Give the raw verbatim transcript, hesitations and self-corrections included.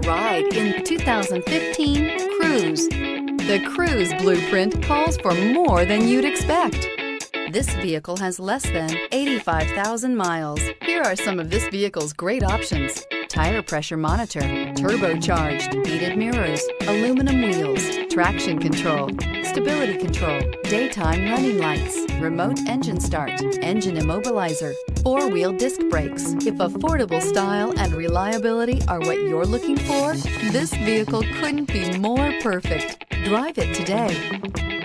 ride in the two thousand fifteen Cruze. The Cruze blueprint calls for more than you'd expect. This vehicle has less than eighty-five thousand miles. Here are some of this vehicle's great options: tire pressure monitor, turbocharged, heated mirrors, aluminum wheels, traction control, stability control, daytime running lights, remote engine start, engine immobilizer, four-wheel disc brakes. If affordable style and reliability are what you're looking for, this vehicle couldn't be more perfect. Drive it today.